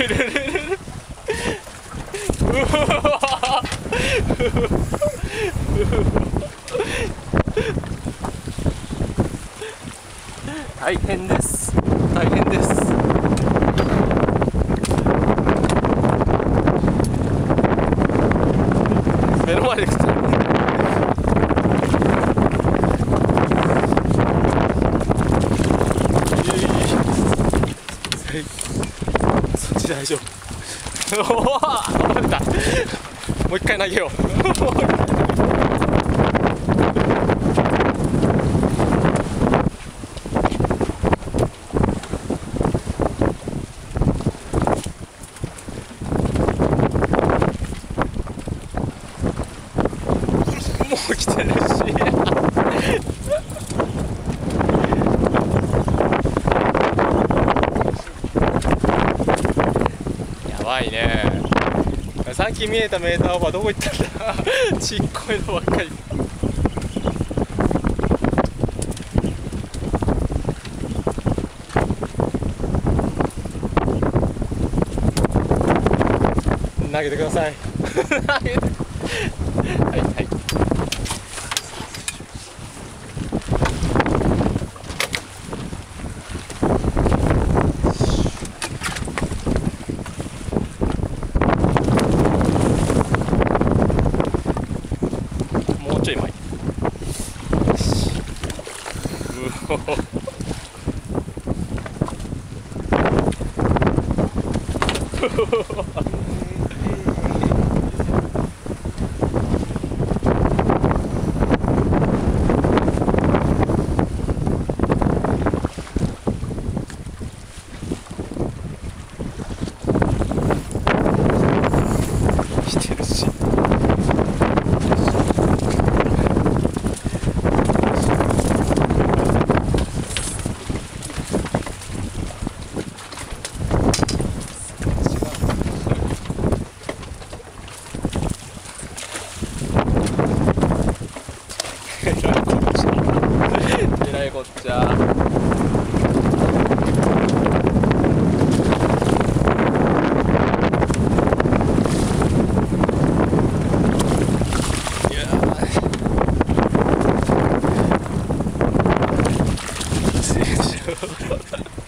るるるる。うわ大変です、大変です。目の前で食ってる。そっち大丈夫。おお、取れた。もう一回投げよう。もう来てるし。やばいね。さっき見えたメーターオーバーどこ行ったんだ。ちっこいのばっかり。投げてください。投げて。はいはい。もうちょい前。よし。うお。来てるし。えらいこっちゃ。いやー